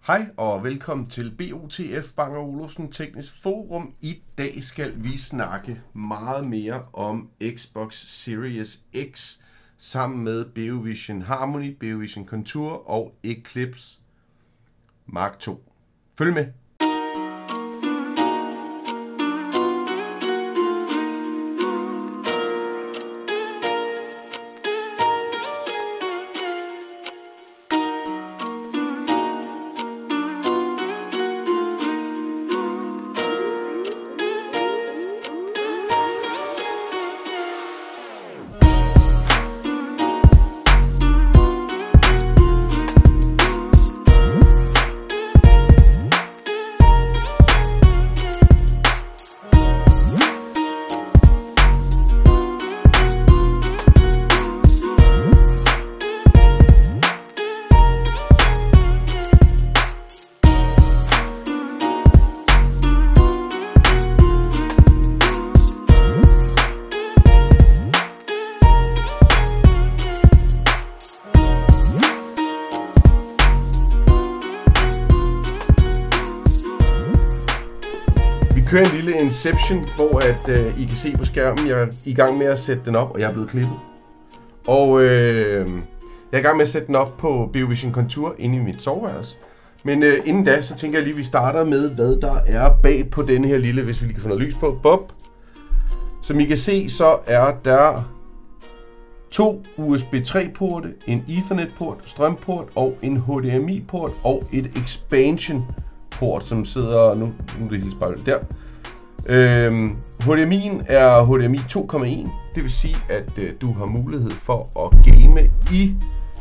Hej og velkommen til BOTF Bang & Olufsen Teknisk Forum. I dag skal vi snakke meget mere om Xbox Series X sammen med Beovision Harmony, Beovision Contour og Eclipse Mark 2. Følg med! Vi kører en lille Inception, hvor I kan se på skærmen, jeg er i gang med at sætte den op, og jeg er blevet klippet. Og jeg er i gang med at sætte den op på Beovision Contour inde i mit soveværelse. Men inden da, så tænker jeg lige, at vi starter med, hvad der er bag på denne her lille, hvis vi lige kan få noget lys på, bob. Som I kan se, så er der 2 USB 3-porte, en Ethernet-port, strømport og en HDMI-port og et expansion-port, som sidder nu er det helt spejlet der. HDMI'en er HDMI 2,1, det vil sige, at du har mulighed for at game i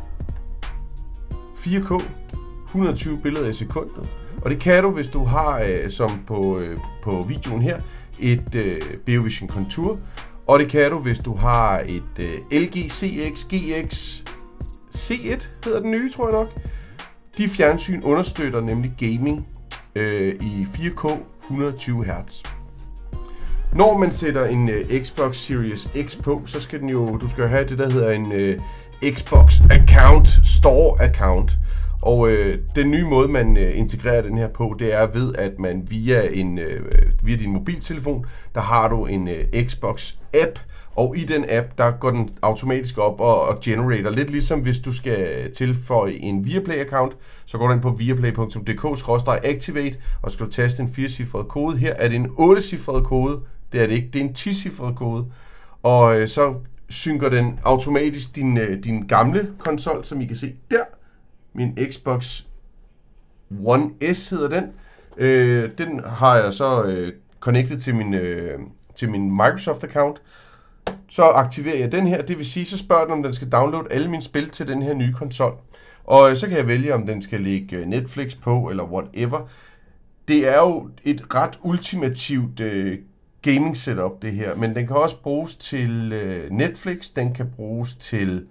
4K, 120 billeder i sekundet. Og det kan du, hvis du har, som på videoen her, et Beovision Contour. Og det kan du, hvis du har et LG CX GX C1, hedder den nye, tror jeg nok. De fjernsyn understøtter nemlig gaming i 4K 120 Hz. Når man sætter en Xbox Series X på, så skal du skal have det, der hedder en Xbox Account, Store Account. Og den nye måde, man integrerer den her på, det er ved, at man via din mobiltelefon, der har du en Xbox App. Og i den app, der går den automatisk op og generator. Lidt ligesom hvis du skal tilføje en Viaplay-account, så går du ind på viaplay.dk/activate, og skal du taste en 4-cifret kode. Her er det en 8-cifret kode. Det er det ikke, det er en 10-cifret kode. Og så synker den automatisk din gamle konsol, som I kan se der. Min Xbox One S hedder den. Den har jeg så connected til min Microsoft-account. Så aktiverer jeg den her, det vil sige, så spørger den, om den skal downloade alle mine spil til den her nye konsol. Og så kan jeg vælge, om den skal lægge Netflix på, eller whatever. Det er jo et ret ultimativt gaming setup, det her. Men den kan også bruges til Netflix, den kan bruges til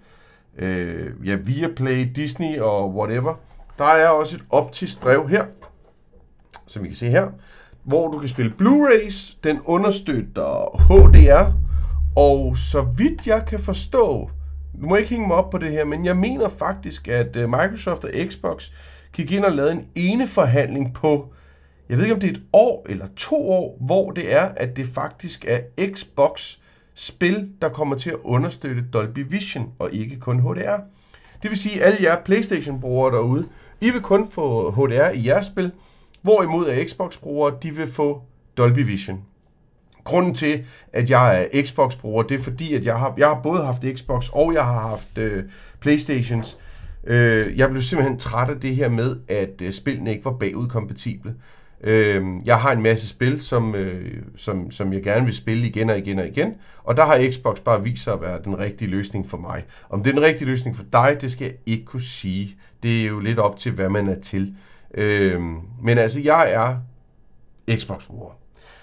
Viaplay, Disney og whatever. Der er også et optisk drev her, som I kan se her, hvor du kan spille Blu-rays. Den understøtter HDR. Og så vidt jeg kan forstå, du må ikke hænge mig op på det her, men jeg mener faktisk, at Microsoft og Xbox gik ind og lavede en eneforhandling på, jeg ved ikke om det er 1 år eller 2 år, hvor det er, at det faktisk er Xbox spil, der kommer til at understøtte Dolby Vision og ikke kun HDR. Det vil sige, at alle jer PlayStation-brugere derude, I vil kun få HDR i jeres spil, hvorimod Xbox-brugere, de vil få Dolby Vision. Grunden til, at jeg er Xbox-bruger, det er fordi, at jeg har både haft Xbox og jeg har haft Playstations. Jeg blev simpelthen træt af det her med, at spillene ikke var bagudkompatible. Jeg har en masse spil, som jeg gerne vil spille igen og igen og igen. Og der har Xbox bare vist sig at være den rigtige løsning for mig. Om det er den rigtige løsning for dig, det skal jeg ikke kunne sige. Det er jo lidt op til, hvad man er til. Men altså, jeg er Xbox-bruger.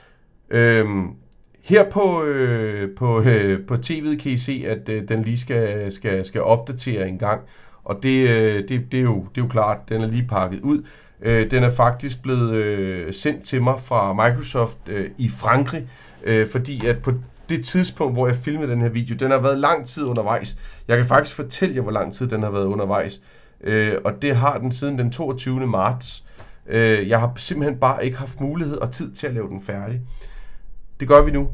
Her på tv'et kan I se, at den lige skal opdatere en gang. Og det er jo klart, den er lige pakket ud. Den er faktisk blevet sendt til mig fra Microsoft i Frankrig, fordi at på det tidspunkt, hvor jeg filmede den her video, den har været lang tid undervejs. Jeg kan faktisk fortælle jer, hvor lang tid den har været undervejs. og det har den siden den 22. marts. Jeg har simpelthen bare ikke haft mulighed og tid til at lave den færdig. Det gør vi nu.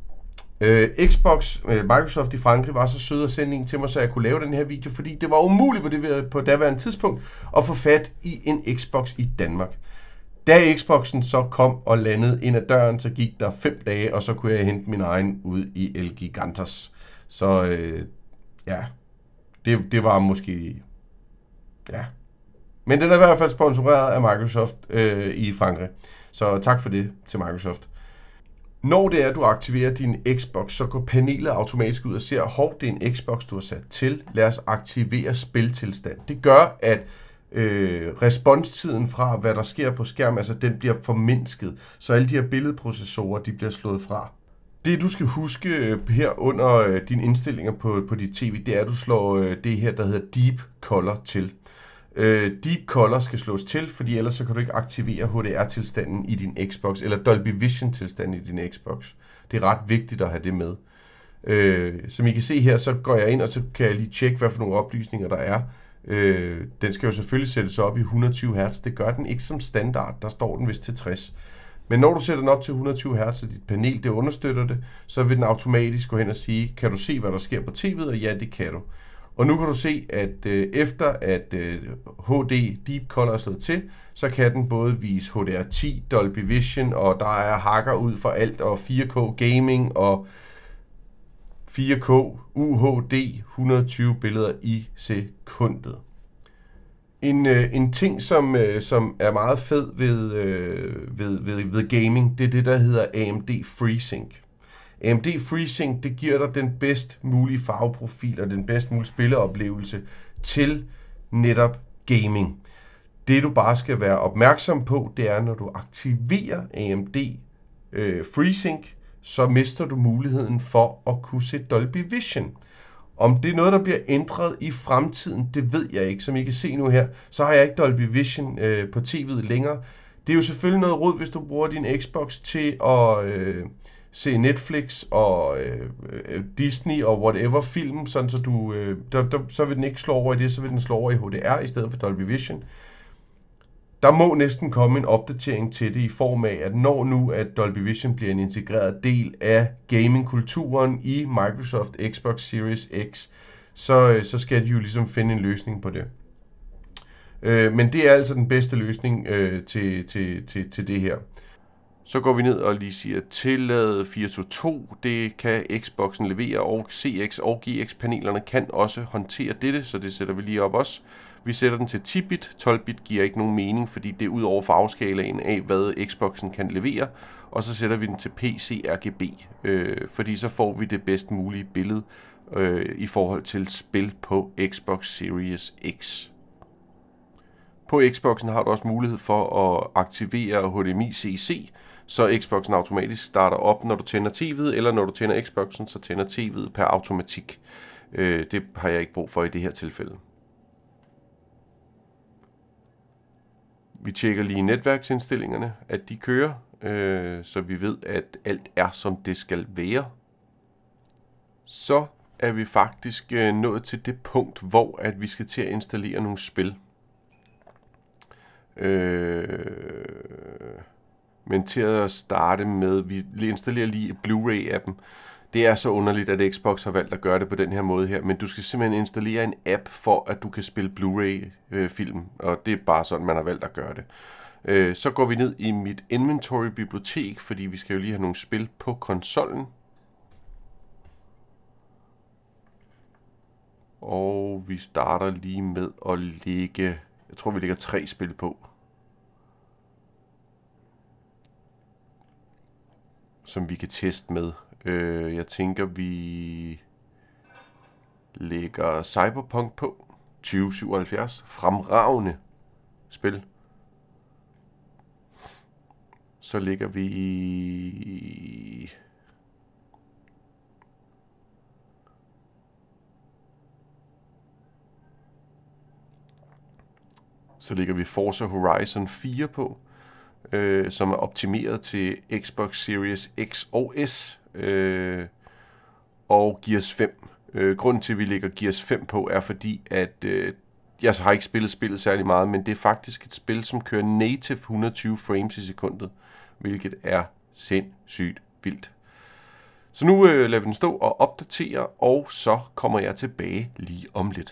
Microsoft i Frankrig var så sød at sende en til mig, så jeg kunne lave den her video, fordi det var umuligt på daværende tidspunkt at få fat i en Xbox i Danmark. Da Xboxen så kom og landede ind ad døren, så gik der 5 dage, og så kunne jeg hente min egen ud i El Gigantos. Så ja, det var måske... Ja. Men den er i hvert fald sponsoreret af Microsoft i Frankrig. Så tak for det til Microsoft. Når det er, at du aktiverer din Xbox, så går panelet automatisk ud og ser, hov, det er en Xbox, du har sat til. Lad os aktivere spiltilstand. Det gør, at responstiden fra, hvad der sker på skærmen, altså den bliver formindsket, så alle de her billedprocessorer, de bliver slået fra. Det, du skal huske her under dine indstillinger på dit tv, det er, at du slår det her, der hedder Deep Color til. Deep Color skal slås til, fordi ellers så kan du ikke aktivere HDR-tilstanden i din Xbox, eller Dolby Vision-tilstanden i din Xbox. Det er ret vigtigt at have det med. Som I kan se her, så går jeg ind, og så kan jeg lige tjekke, hvad for nogle oplysninger der er. Den skal jo selvfølgelig sættes op i 120 Hz. Det gør den ikke som standard, der står den vist til 60. Men når du sætter den op til 120 Hz, og dit panel det understøtter det, så vil den automatisk gå hen og sige, kan du se, hvad der sker på tv'et? Og ja, det kan du. Og nu kan du se, at efter at HD Deep Color er slået til, så kan den både vise HDR10, Dolby Vision, og der er hakker ud for alt, og 4K Gaming, og 4K UHD, 120 billeder i sekundet. En ting, som er meget fed ved gaming, det er det, der hedder AMD FreeSync. AMD FreeSync, det giver dig den bedst mulige farveprofil og den bedst mulige spilleoplevelse til netop gaming. Det du bare skal være opmærksom på, det er, når du aktiverer AMD FreeSync, så mister du muligheden for at kunne se Dolby Vision. Om det er noget, der bliver ændret i fremtiden, det ved jeg ikke. Som I kan se nu her, så har jeg ikke Dolby Vision på tv'et længere. Det er jo selvfølgelig noget rod, hvis du bruger din Xbox til at se Netflix og Disney og whatever film, sådan så du så vil den ikke slå over i det, så vil den slå over i HDR i stedet for Dolby Vision. Der må næsten komme en opdatering til det i form af, at når nu at Dolby Vision bliver en integreret del af gamingkulturen i Microsoft Xbox Series X, så skal de jo ligesom finde en løsning på det. Men det er altså den bedste løsning til det her. Så går vi ned og lige siger tillade 422. Det kan Xboxen levere, og CX og GX-panelerne kan også håndtere dette, så det sætter vi lige op også. Vi sætter den til 10-bit. 12-bit giver ikke nogen mening, fordi det er ud over farveskalaen af, hvad Xboxen kan levere. Og så sætter vi den til PC RGB, fordi så får vi det bedst mulige billede i forhold til spil på Xbox Series X. På Xboxen har du også mulighed for at aktivere HDMI CC, så Xboxen automatisk starter op, når du tænder tv'et, eller når du tænder Xboxen, så tænder tv'et per automatik. Det har jeg ikke brug for i det her tilfælde. Vi tjekker lige netværksindstillingerne, at de kører, så vi ved, at alt er, som det skal være. Så er vi faktisk nået til det punkt, hvor at vi skal til at installere nogle spil. Men til at starte med, vi installerer lige Blu-ray-appen. Det er så underligt, at Xbox har valgt at gøre det på den her måde her, men du skal simpelthen installere en app for, at du kan spille Blu-ray-film, og det er bare sådan, man har valgt at gøre det. Så går vi ned i mit inventory-bibliotek, fordi vi skal jo lige have nogle spil på konsollen. Og vi starter lige med at lægge, jeg tror vi lægger 3 spil på. Som vi kan teste med. Jeg tænker, vi lægger Cyberpunk på. 2077. Fremragende spil. Så lægger vi... Forza Horizon 4 på. Som er optimeret til Xbox Series X og S og Gears 5. Grunden til, at vi lægger Gears 5 på, er fordi, at jeg har ikke spillet spillet særlig meget, men det er faktisk et spil, som kører native 120 frames i sekundet, hvilket er sindssygt vildt. Så nu lader vi den stå og opdatere, og så kommer jeg tilbage lige om lidt.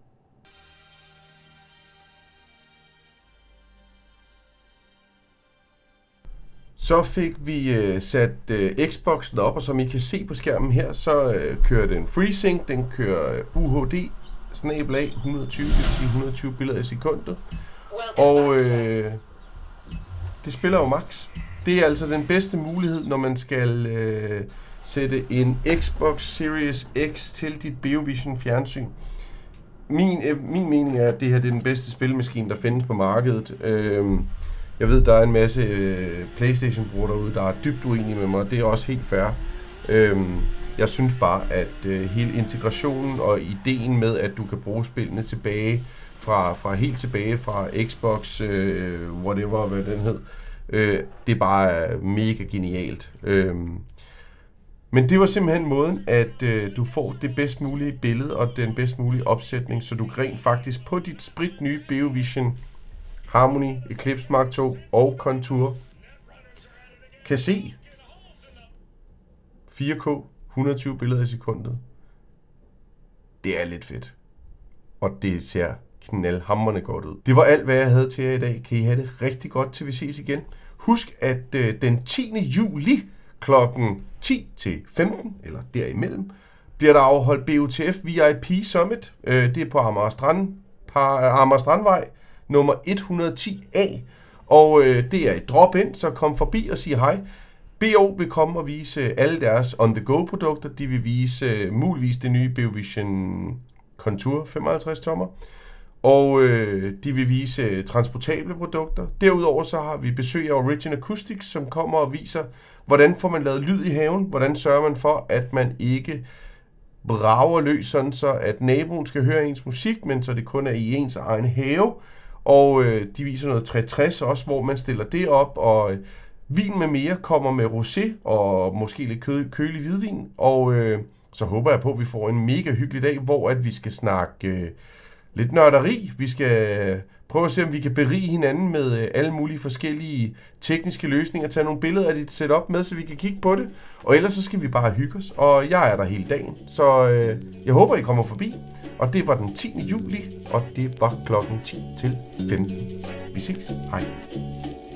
Så fik vi sat Xboxen op, og som I kan se på skærmen her, så kører den FreeSync, den kører UHD, /120, det vil sige 120 billeder i sekundet. Og det spiller jo max. Det er altså den bedste mulighed, når man skal sætte en Xbox Series X til dit Beovision fjernsyn. Min mening er, at det her det er den bedste spilmaskine, der findes på markedet. Jeg ved, der er en masse PlayStation-brugere derude, der er dybt uenige med mig. Det er også helt fair. Jeg synes bare, at hele integrationen og ideen med, at du kan bruge spillene tilbage helt tilbage fra Xbox, whatever, hvad den hed, det er bare mega genialt. Men det var simpelthen måden, at du får det bedst mulige billede og den bedst mulige opsætning, så du rent faktisk på dit spritnye Beovision Harmony, Eclipse Mark 2 og Contour kan se 4K 120 billeder i sekundet. Det er lidt fedt. Og det ser knaldhamrende godt ud. Det var alt, hvad jeg havde til jer i dag. Kan I have det rigtig godt, til vi ses igen. Husk, at den 10. juli klokken 10 til 15, eller derimellem, bliver der afholdt BOTF VIP Summit. Det er på Amager Strandvej, nummer 110A. Og det er et drop-in, så kom forbi og sig hej. BO vil komme og vise alle deres on-the-go-produkter. De vil muligvis det nye Beovision Contour 55 tommer. Og de vil vise transportable produkter. Derudover så har vi besøg af Origin Acoustics, som kommer og viser, hvordan får man lavet lyd i haven. Hvordan sørger man for, at man ikke brager løs, sådan så at naboen skal høre ens musik, men så det kun er i ens egen have. Og de viser noget 360 også, hvor man stiller det op, og vin med mere kommer med rosé og måske lidt kølig hvidvin. Og så håber jeg på, at vi får en mega hyggelig dag, hvor at vi skal snakke lidt nørderi. Vi skal prøve at se, om vi kan berige hinanden med alle mulige forskellige tekniske løsninger. Tage nogle billeder af dit setup med, så vi kan kigge på det. Og ellers så skal vi bare hygge os. Og jeg er der hele dagen. Så jeg håber, I kommer forbi. Og det var den 10. juli, og det var klokken 10 til 15. Vi ses. Hej.